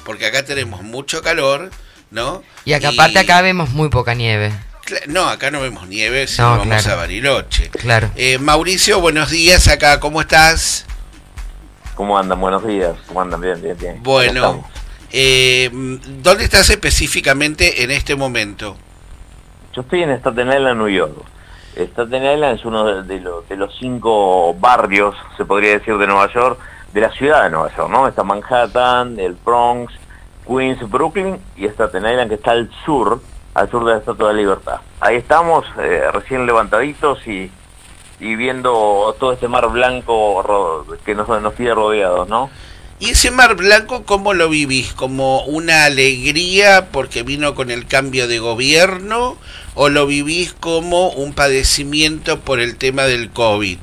porque acá tenemos mucho calor, ¿no? Y acá aparte acá vemos muy poca nieve. No, acá no vemos nieve, si No, no vamos claro. a Bariloche. Claro. Mauricio, buenos días acá, ¿cómo estás? ¿Cómo andan? Buenos días. ¿Cómo andan? Bien, bien, bien. Bueno, ¿dónde estás específicamente en este momento? Yo estoy en Staten Island, New York. Staten Island es uno de los 5 barrios, se podría decir, de Nueva York, de la ciudad de Nueva York, ¿no? Está Manhattan, el Bronx, Queens, Brooklyn y Staten Island, que está al sur de la Estatua de la Libertad. Ahí estamos, recién levantaditos y viendo todo este mar blanco que nos tiene rodeados, ¿no? ¿Y ese mar blanco cómo lo vivís? ¿Como una alegría porque vino con el cambio de gobierno o lo vivís como un padecimiento por el tema del COVID?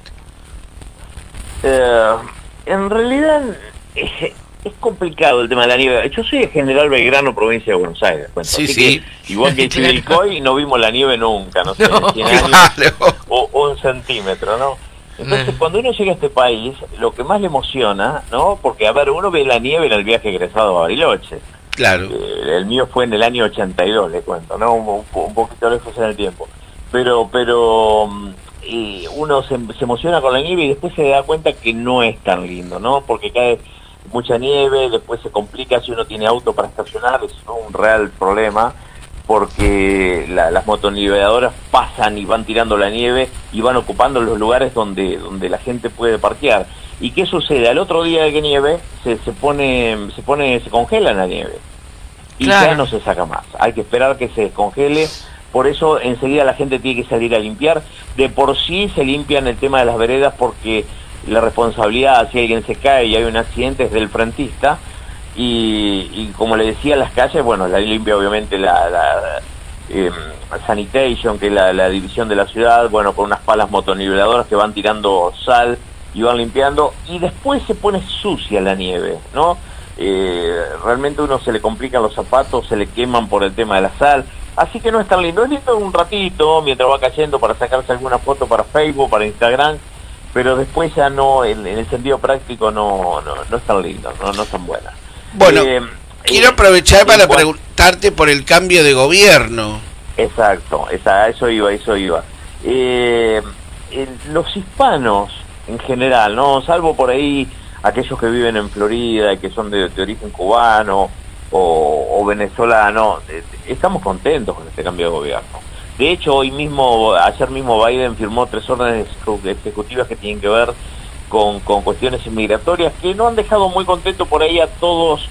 En realidad es complicado el tema de la nieve. Yo soy de General Belgrano, provincia de Buenos Aires. Cuento. Sí, Así sí. Que, igual que Chivilcoy, no vimos la nieve nunca, no sé, No, 100 años claro. o 1 centímetro, ¿no? Entonces, cuando uno llega a este país, lo que más le emociona, ¿no? Porque, a ver, uno ve la nieve en el viaje egresado a Bariloche. Claro. El mío fue en el año 82, le cuento, ¿no? Un poquito lejos en el tiempo. Pero uno se emociona con la nieve y después se da cuenta que no es tan lindo, ¿no? Porque cae mucha nieve, después se complica si uno tiene auto para estacionar, es un real problema, porque las motoniveladoras pasan y van tirando la nieve y van ocupando los lugares donde la gente puede parquear. ¿Y qué sucede? Al otro día de que nieve, se congela la nieve. Y Claro. ya no se saca más. Hay que esperar que se descongele. Por eso enseguida la gente tiene que salir a limpiar. De por sí se limpian el tema de las veredas porque la responsabilidad, si alguien se cae y hay un accidente, es del frentista. Y como le decía, las calles, bueno, la limpia obviamente la sanitation, que es la división de la ciudad, bueno, con unas palas motoniveladoras que van tirando sal y van limpiando, y después se pone sucia la nieve, ¿no? Realmente a uno se le complican los zapatos, se le queman por el tema de la sal, así que no es tan lindo. Es lindo un ratito, mientras va cayendo, para sacarse alguna foto para Facebook, para Instagram, pero después ya no, en el sentido práctico no es tan lindo, no es tan buena. Bueno, quiero aprovechar para preguntarte por el cambio de gobierno. Exacto, eso iba. Los hispanos en general, ¿no? Salvo por ahí aquellos que viven en Florida y que son de origen cubano o venezolano, estamos contentos con este cambio de gobierno. De hecho, ayer mismo Biden firmó 3 órdenes ejecutivas que tienen que ver con cuestiones inmigratorias que no han dejado muy contentos por ahí a todos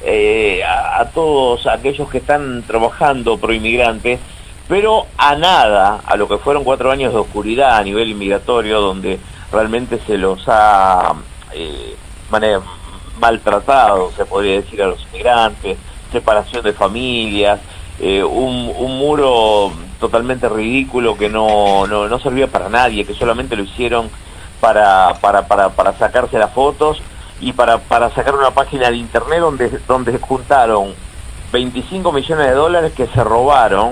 aquellos que están trabajando pro inmigrantes, pero a lo que fueron 4 años de oscuridad a nivel inmigratorio, donde realmente se los ha maltratado, se podría decir, a los inmigrantes, separación de familias, un muro totalmente ridículo que no servía para nadie, que solamente lo hicieron para sacarse las fotos y para sacar una página de internet donde juntaron 25 millones de dólares que se robaron,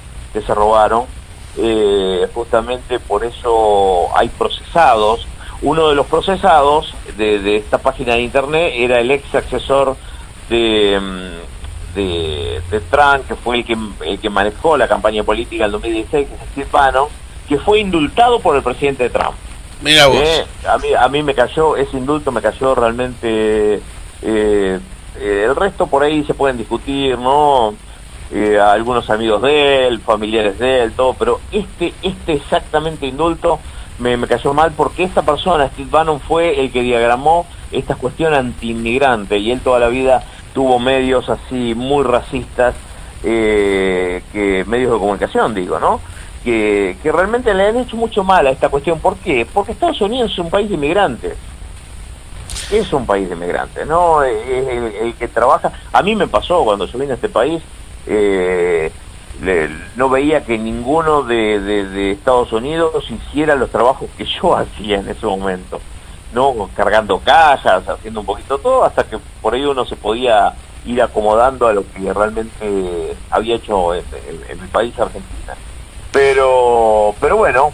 justamente por eso hay procesados. Uno de los procesados de esta página de internet era el ex asesor de Trump, que fue el que manejó la campaña política en 2016, que es Steve Bannon, que fue indultado por el presidente Trump. Mira vos. A mí me cayó, ese indulto me cayó realmente. El resto por ahí se pueden discutir, ¿no? Algunos amigos de él, familiares de él, todo, pero este exactamente indulto me cayó mal, porque esta persona, Steve Bannon, fue el que diagramó esta cuestión anti-inmigrante, y él toda la vida tuvo medios así muy racistas, que medios de comunicación, digo, ¿no? Que realmente le han hecho mucho mal a esta cuestión. ¿Por qué? Porque Estados Unidos es un país de inmigrantes. Es un país de inmigrantes, ¿no? Es el que trabaja. A mí me pasó cuando yo vine a este país, no veía que ninguno de Estados Unidos hiciera los trabajos que yo hacía en ese momento, ¿no? Cargando cajas, haciendo un poquito todo, hasta que por ahí uno se podía ir acomodando a lo que realmente había hecho en el país Argentina. Pero bueno,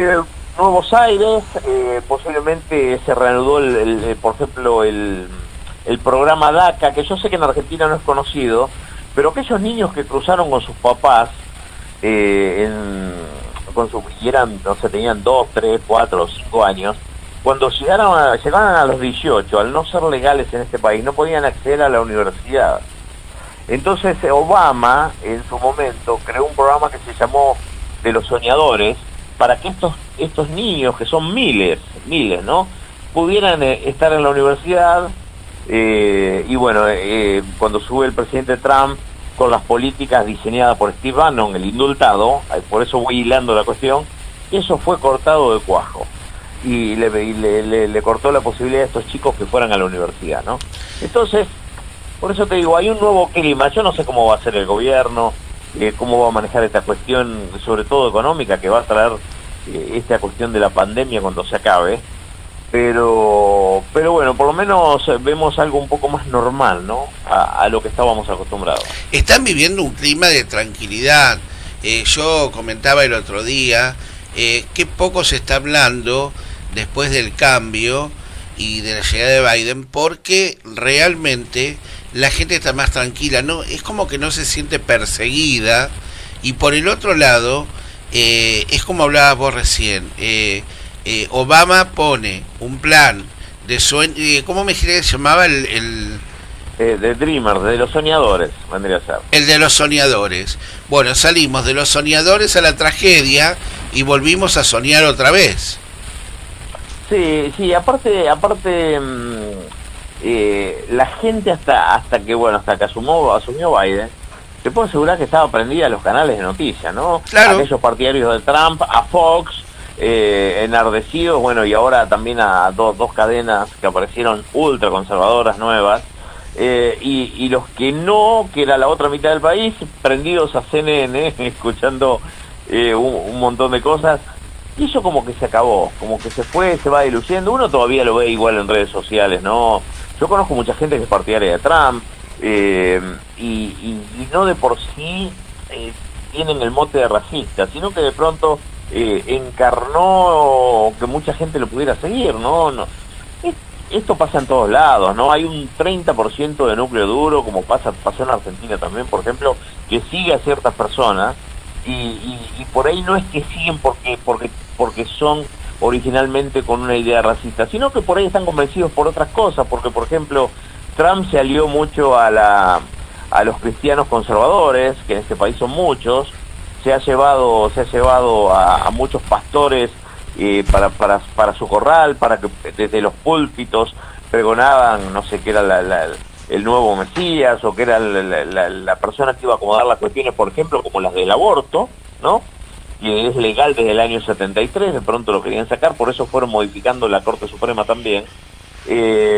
Nuevos Aires, posiblemente se reanudó por ejemplo el programa DACA, que yo sé que en Argentina no es conocido, pero aquellos niños que cruzaron con sus papás, y eran, no sé, tenían 2, 3, 4 o 5 años, cuando llegaban a los 18, al no ser legales en este país, no podían acceder a la universidad. Entonces Obama, en su momento, creó un programa que se llamó de los soñadores, para que estos niños, que son miles, ¿no?, pudieran estar en la universidad. Y bueno, cuando sube el presidente Trump con las políticas diseñadas por Steve Bannon, el indultado, por eso voy hilando la cuestión, eso fue cortado de cuajo. Y le cortó la posibilidad a estos chicos que fueran a la universidad, ¿no? Entonces, por eso te digo, hay un nuevo clima. Yo no sé cómo va a ser el gobierno, cómo va a manejar esta cuestión, sobre todo económica, que va a traer esta cuestión de la pandemia cuando se acabe. Pero bueno, por lo menos vemos algo un poco más normal, ¿no?, a lo que estábamos acostumbrados. Están viviendo un clima de tranquilidad. Yo comentaba el otro día que poco se está hablando después del cambio y de la llegada de Biden, porque realmente la gente está más tranquila, ¿no? Es como que no se siente perseguida. Y por el otro lado, es como hablabas vos recién, Obama pone un plan de sueño, ¿cómo me dijiste que se llamaba de Dreamers, de los soñadores, vendría a ser. El de los soñadores. Bueno, salimos de los soñadores a la tragedia y volvimos a soñar otra vez. Sí, aparte la gente hasta que asumió Biden, te puedo asegurar que estaba prendida a los canales de noticias, ¿no? Claro. Aquellos partidarios de Trump, a Fox, enardecidos, bueno, y ahora también a dos cadenas que aparecieron ultra conservadoras nuevas, y los que no, que era la otra mitad del país, prendidos a CNN, escuchando un montón de cosas. Y eso como que se acabó, como que se va diluyendo. Uno todavía lo ve igual en redes sociales, ¿no? Yo conozco mucha gente que es partidaria de Trump, y no de por sí tienen el mote de racista, sino que de pronto encarnó que mucha gente lo pudiera seguir, ¿no? Esto pasa en todos lados, ¿no? Hay un 30% de núcleo duro, como pasó en Argentina también, por ejemplo, que sigue a ciertas personas, y por ahí no es que siguen porque son originalmente con una idea racista, sino que por ahí están convencidos por otras cosas, porque por ejemplo Trump se alió mucho a los cristianos conservadores, que en este país son muchos, se ha llevado a muchos pastores para su corral, para que desde los púlpitos pregonaban, no sé, qué era el nuevo Mesías, o que era la persona que iba a acomodar las cuestiones, por ejemplo, como las del aborto, ¿no?, que es legal desde el año 73, de pronto lo querían sacar, por eso fueron modificando la Corte Suprema también. Y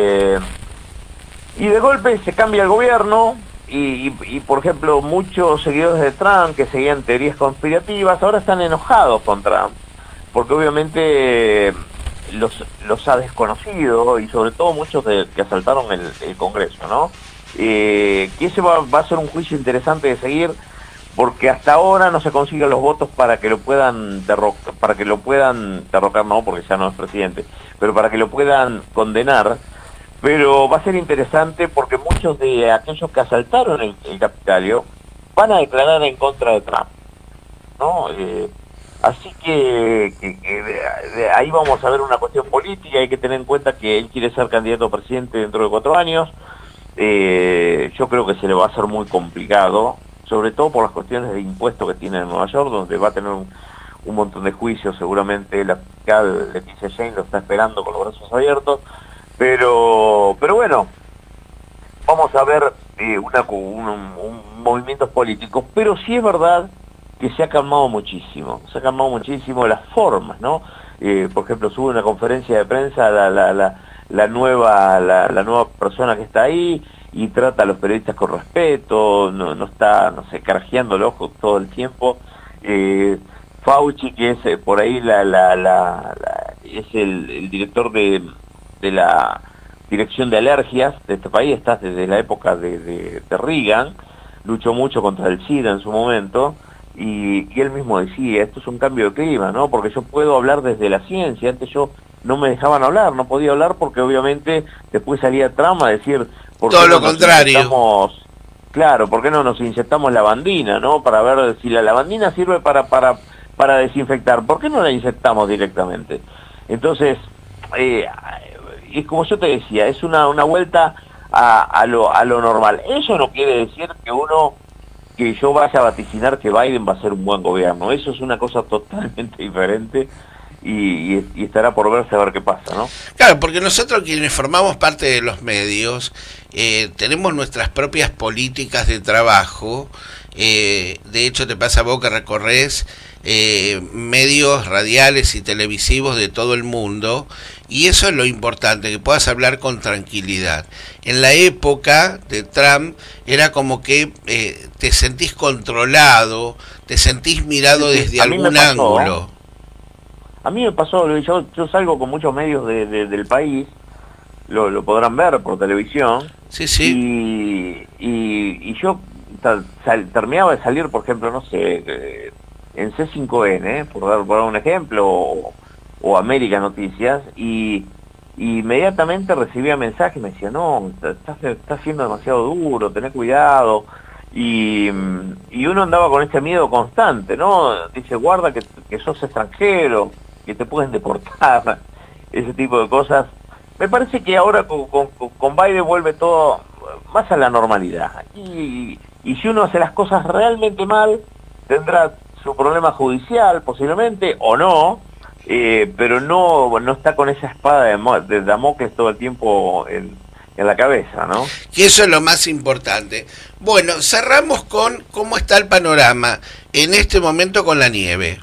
de golpe se cambia el gobierno, y por ejemplo, muchos seguidores de Trump que seguían teorías conspirativas, ahora están enojados con Trump, porque obviamente los ha desconocido, y sobre todo muchos que asaltaron el Congreso, ¿no? Que ese va a ser un juicio interesante de seguir, porque hasta ahora no se consiguen los votos para que lo puedan derrocar, no, porque ya no es presidente, pero para que lo puedan condenar. Pero va a ser interesante porque muchos de aquellos que asaltaron el Capitolio van a declarar en contra de Trump, ¿no? Así que ahí vamos a ver una cuestión política. Hay que tener en cuenta que él quiere ser candidato a presidente dentro de 4 años. Yo creo que se le va a hacer muy complicado, sobre todo por las cuestiones de impuestos que tiene en Nueva York, donde va a tener un montón de juicios. Seguramente la fiscal Leticia James lo está esperando con los brazos abiertos, pero bueno, vamos a ver un movimientos políticos. Pero sí es verdad que se ha calmado muchísimo las formas, ¿no? Por ejemplo, sube una conferencia de prensa la nueva persona que está ahí, y trata a los periodistas con respeto, no está, no sé, carajeando el ojo todo el tiempo. Fauci, que es por ahí es el director de la Dirección de Alergias de este país, está desde la época de Reagan, luchó mucho contra el SIDA en su momento, y él mismo decía, esto es un cambio de clima, ¿no? Porque yo puedo hablar desde la ciencia. Antes yo no me dejaban hablar, no podía hablar porque obviamente después salía Trump a decir... ¿por todo qué no lo nos contrario. inyectamos? Claro, ¿por qué no nos inyectamos lavandina, no? Para ver si la lavandina sirve para desinfectar. ¿Por qué no la inyectamos directamente? Entonces, es como yo te decía, es una vuelta a lo normal. Eso no quiere decir que yo vaya a vaticinar que Biden va a ser un buen gobierno. Eso es una cosa totalmente diferente y estará por verse a ver qué pasa, ¿no? Claro, porque nosotros quienes formamos parte de los medios tenemos nuestras propias políticas de trabajo. De hecho, te pasa a vos que recorres medios radiales y televisivos de todo el mundo, y eso es lo importante, que puedas hablar con tranquilidad. En la época de Trump era como que te sentís controlado, te sentís mirado desde algún ángulo. A mí me pasó, yo salgo con muchos medios del país, lo podrán ver por televisión. Sí, sí. Y yo terminaba de salir, por ejemplo, no sé, en C5N, por dar un ejemplo, o América Noticias, y inmediatamente recibía mensajes, me decía, no, estás siendo demasiado duro, tené cuidado, y uno andaba con ese miedo constante, ¿no? Dice, guarda que sos extranjero, que te pueden deportar, ese tipo de cosas. Me parece que ahora con Biden vuelve todo más a la normalidad. Y si uno hace las cosas realmente mal, tendrá su problema judicial posiblemente, o no, pero no está con esa espada de Damocles todo el tiempo en la cabeza, ¿no? Y eso es lo más importante. Bueno, cerramos con cómo está el panorama en este momento con la nieve.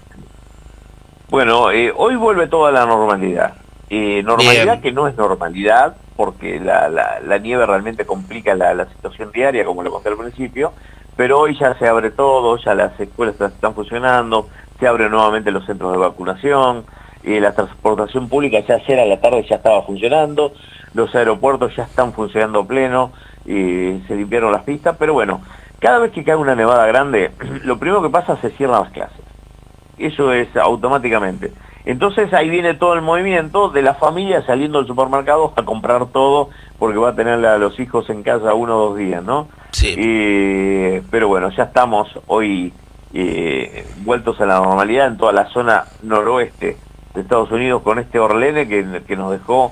Bueno, hoy vuelve toda la normalidad. Normalidad Bien. Que no es normalidad, porque la nieve realmente complica la situación diaria, como lo conté al principio, pero hoy ya se abre todo, ya las escuelas están funcionando, se abren nuevamente los centros de vacunación, la transportación pública ya ayer a la tarde ya estaba funcionando, los aeropuertos ya están funcionando a pleno, se limpiaron las pistas, pero bueno, cada vez que cae una nevada grande, lo primero que pasa es que se cierran las clases. Eso es automáticamente. Entonces ahí viene todo el movimiento de la familia saliendo al supermercado a comprar todo porque va a tener a los hijos en casa 1 o 2 días, ¿no? Sí. Pero bueno, ya estamos hoy vueltos a la normalidad en toda la zona noroeste de Estados Unidos con este Orlene que nos dejó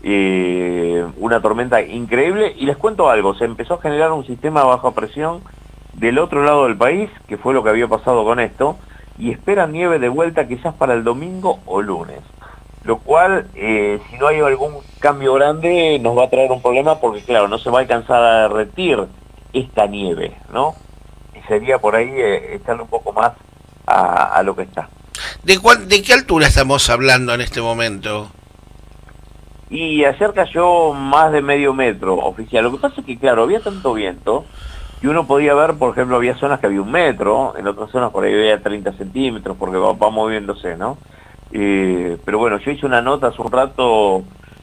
una tormenta increíble. Y les cuento algo, se empezó a generar un sistema de baja presión del otro lado del país, que fue lo que había pasado con esto, y esperan nieve de vuelta quizás para el domingo o lunes, lo cual si no hay algún cambio grande nos va a traer un problema porque claro, no se va a alcanzar a derretir esta nieve, ¿no? Y sería por ahí echarle un poco más a lo que está. ¿De qué altura estamos hablando en este momento? Y ayer cayó más de medio metro oficial. Lo que pasa es que claro, había tanto viento y uno podía ver, por ejemplo, había zonas que había 1 metro, en otras zonas por ahí había 30 centímetros, porque va moviéndose, ¿no? Pero bueno, yo hice una nota hace un rato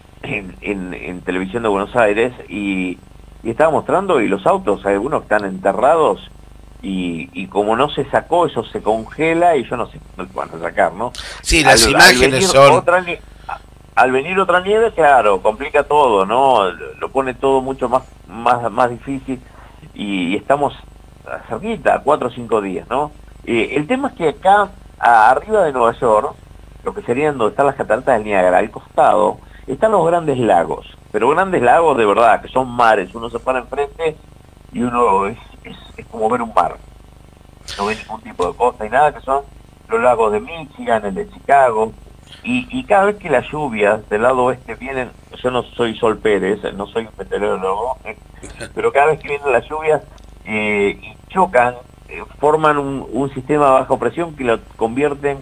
en Televisión de Buenos Aires y estaba mostrando, y los autos, hay algunos que están enterrados, y como no se sacó, eso se congela, y yo no sé cuándo van a sacar, ¿no? Sí, las imágenes son... Al venir otra nieve, claro, complica todo, ¿no? Lo pone todo mucho más difícil. Y estamos cerquita, 4 o 5 días, ¿no? El tema es que acá, arriba de Nueva York, lo que serían donde están las cataratas del Niágara, al costado, están los grandes lagos, pero grandes lagos de verdad, que son mares, uno se para enfrente y uno es como ver un mar, no ve ningún tipo de costa y nada, que son los lagos de Michigan, el de Chicago, y cada vez que las lluvias del lado oeste vienen, yo no soy Sol Pérez, no soy un meteorólogo, pero cada vez que vienen las lluvias y chocan, forman un sistema de baja presión que lo convierten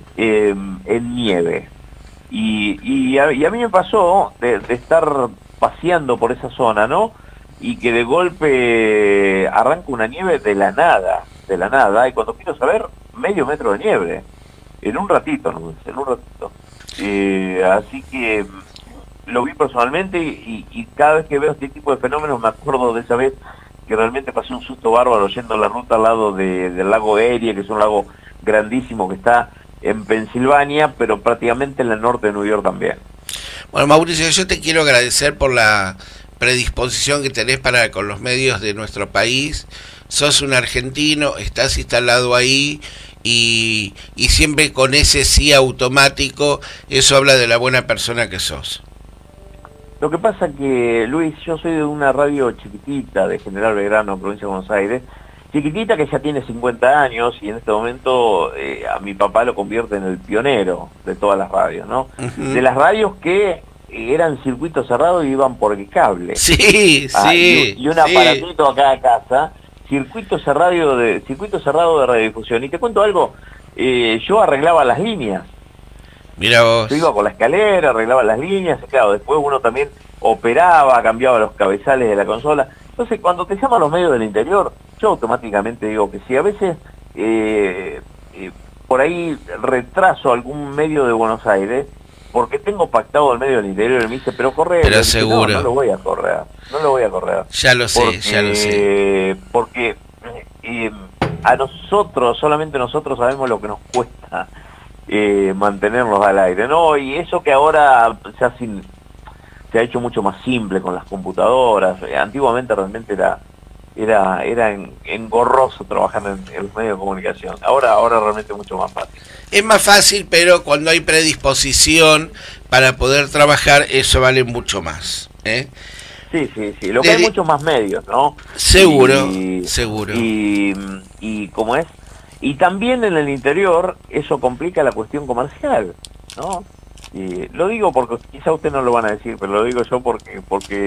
en nieve. Y a mí me pasó de estar paseando por esa zona, ¿no? Y que de golpe arranca una nieve de la nada, y cuando quiero saber, medio metro de nieve. En un ratito, ¿no? En un ratito. Así que lo vi personalmente y cada vez que veo este tipo de fenómenos me acuerdo de esa vez que realmente pasé un susto bárbaro yendo la ruta al lado del lago Erie, que es un lago grandísimo que está en Pensilvania, pero prácticamente en el norte de New York también. Bueno, Mauricio, yo te quiero agradecer por la predisposición que tenés para con los medios de nuestro país. Sos un argentino, estás instalado ahí y siempre con ese sí automático, eso habla de la buena persona que sos. Lo que pasa que, Luis, yo soy de una radio chiquitita de General Belgrano, provincia de Buenos Aires, chiquitita que ya tiene 50 años y en este momento a mi papá lo convierte en el pionero de todas las radios, ¿no? De las radios que eran circuitos cerrados y iban por el cable. Sí, sí. Y un aparatito a cada casa, circuito cerrado de radiodifusión. Y te cuento algo, yo arreglaba las líneas. Mira vos. Yo iba por la escalera, arreglaba las líneas, y claro, después uno también operaba, cambiaba los cabezales de la consola. Entonces, cuando te llaman los medios del interior, yo automáticamente digo que sí. A veces, por ahí retraso algún medio de Buenos Aires, porque tengo pactado el medio del interior y me dice, pero corre. Pero seguro. No lo voy a correr, no lo voy a correr. Ya lo sé, porque, ya lo sé. Porque a nosotros, solamente nosotros sabemos lo que nos cuesta mantenernos al aire, ¿no? Y eso que ahora se ha hecho mucho más simple con las computadoras. Antiguamente realmente era engorroso trabajar en los medios de comunicación. Ahora realmente es mucho más fácil. Es más fácil, pero cuando hay predisposición para poder trabajar, eso vale mucho más, ¿eh? Sí. Lo que hay muchos más medios, ¿no? Seguro, seguro. Y ¿cómo es? Y también en el interior eso complica la cuestión comercial, ¿no? Y lo digo porque quizá usted no lo van a decir, pero lo digo yo porque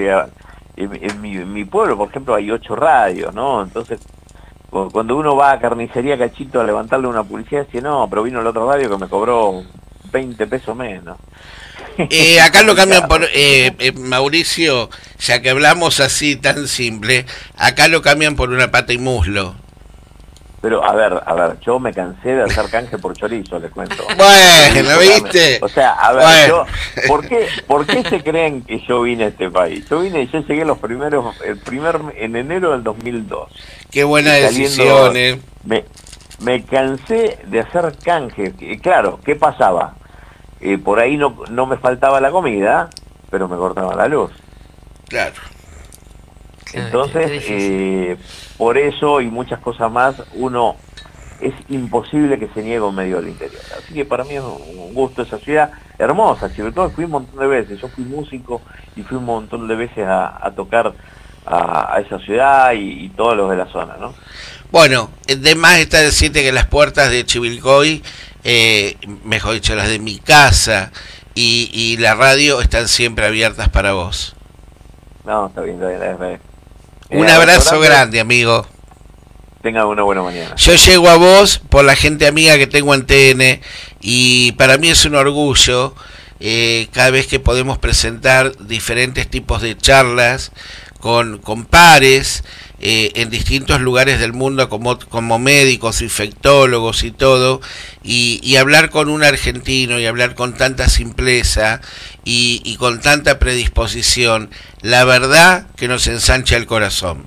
en mi pueblo, por ejemplo, hay 8 radios, ¿no? Entonces, cuando uno va a Carnicería Cachito a levantarle una publicidad, dice, no, pero vino el otro radio que me cobró 20 pesos menos. Acá lo cambian por, Mauricio, ya que hablamos así tan simple, acá lo cambian por una pata y muslo. Pero, a ver, yo me cansé de hacer canje por chorizo, le cuento. Bueno, ¿viste? O sea, a ver, bueno. ¿Por qué se creen que yo vine a este país? Yo llegué en enero del 2002. Qué buena decisión, Me cansé de hacer canje. Claro, ¿qué pasaba? Por ahí no me faltaba la comida, pero me cortaba la luz. Claro. Entonces, por eso y muchas cosas más, es imposible que se niegue un medio del interior. Así que para mí es un gusto esa ciudad hermosa, sobre todo fui un montón de veces. Yo fui músico y fui un montón de veces a tocar a esa ciudad y todos los de la zona, ¿no? Bueno, de más está decirte que las puertas de Chivilcoy, mejor dicho, las de mi casa y la radio están siempre abiertas para vos. No, está bien. Un abrazo grande, amigo. Tengan una buena mañana. Yo llego a vos por la gente amiga que tengo en TN y para mí es un orgullo cada vez que podemos presentar diferentes tipos de charlas con pares en distintos lugares del mundo como médicos, infectólogos y todo, y hablar con un argentino y hablar con tanta simpleza y con tanta predisposición, la verdad que nos ensancha el corazón.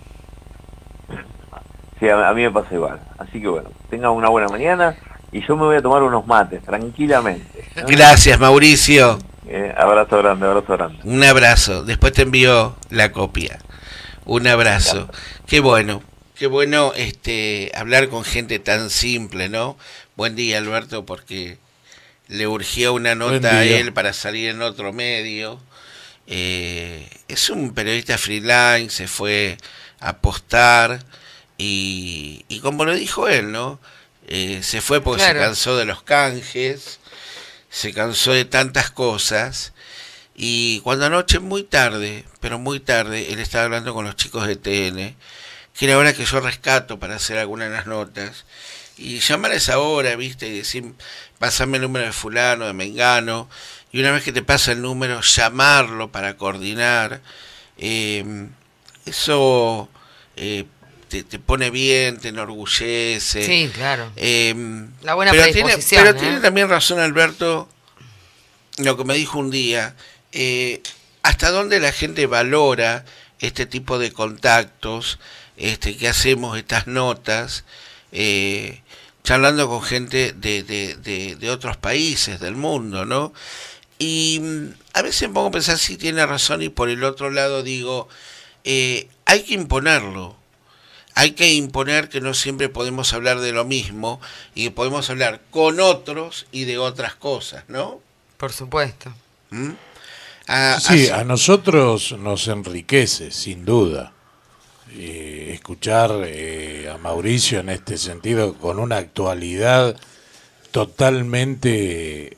Sí, a mí me pasa igual. Así que bueno, tengan una buena mañana y yo me voy a tomar unos mates, tranquilamente, ¿no? Gracias, Mauricio. Abrazo grande. Un abrazo. Después te envío la copia. Un abrazo. Qué bueno hablar con gente tan simple, ¿no? Buen día, Alberto, porque le urgía una nota a él para salir en otro medio. Es un periodista freelance, se fue a apostar y como lo dijo él, ¿no? Se fue porque se cansó de los canjes, se cansó de tantas cosas. Y cuando anoche, muy tarde, él estaba hablando con los chicos de TN, que era hora que yo rescato para hacer algunas de las notas, y llamar a esa hora, ¿viste? Y decir, pasame el número de fulano, de mengano, y una vez que te pasa el número, llamarlo para coordinar. Eso te pone bien, te enorgullece. Sí, claro. La buena predisposición. Pero tiene también razón, Alberto, lo que me dijo un día, hasta dónde la gente valora este tipo de contactos, que hacemos estas notas, charlando con gente de otros países del mundo, ¿no? Y a veces me pongo a pensar si tiene razón, y por el otro lado digo, hay que imponerlo. Hay que imponer que no siempre podemos hablar de lo mismo y que podemos hablar con otros y de otras cosas, ¿no? Por supuesto. Sí, a nosotros nos enriquece, sin duda, escuchar a Mauricio en este sentido con una actualidad totalmente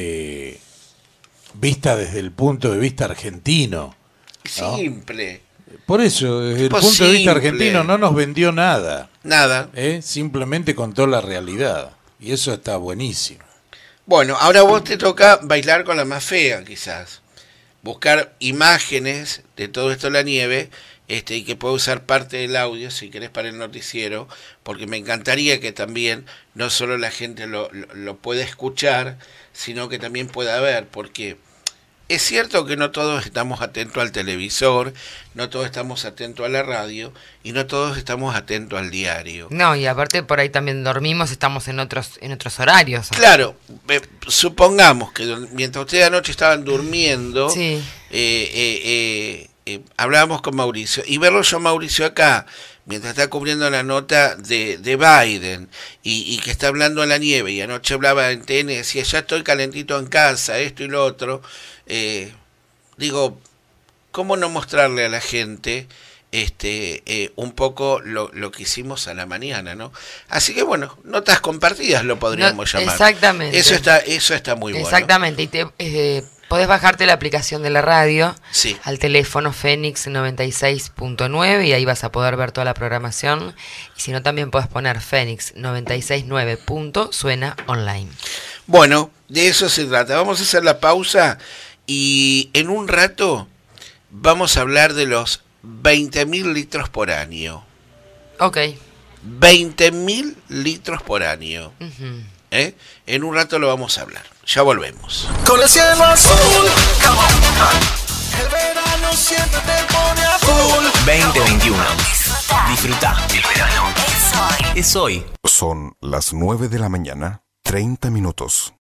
vista desde el punto de vista argentino, ¿no? Simple. Por eso, desde el punto de vista argentino no nos vendió nada. Nada. Simplemente contó la realidad. Y eso está buenísimo. Bueno, ahora vos te toca bailar con la más fea, quizás. Buscar imágenes de todo esto de la nieve, y que pueda usar parte del audio, si querés, para el noticiero, porque me encantaría que también no solo la gente lo pueda escuchar, sino que también pueda ver, porque es cierto que no todos estamos atentos al televisor, no todos estamos atentos a la radio y no todos estamos atentos al diario. No, y aparte por ahí también dormimos, estamos en otros horarios. Claro, supongamos que mientras ustedes anoche estaban durmiendo, sí. Hablábamos con Mauricio, y verlo yo Mauricio acá, mientras está cubriendo la nota de Biden, y que está hablando a la nieve, y anoche hablaba en TN, decía, ya estoy calentito en casa, esto y lo otro, digo, ¿cómo no mostrarle a la gente un poco lo que hicimos a la mañana, ¿no? Así que bueno, notas compartidas lo podríamos llamar. Exactamente. Eso está muy bueno. Exactamente, y podés bajarte la aplicación de la radio, sí, al teléfono Fénix 96.9 y ahí vas a poder ver toda la programación. Y si no, también podés poner Fénix 96.9 suena online. Bueno, de eso se trata. Vamos a hacer la pausa y en un rato vamos a hablar de los 20.000 litros por año. Ok. 20.000 litros por año. Uh-huh. En un rato lo vamos a hablar. Ya volvemos. Con el cielo azul, el verano siempre te pone a full. 2021. Disfruta. El verano. Es hoy. Son las 9 de la mañana, 30 minutos.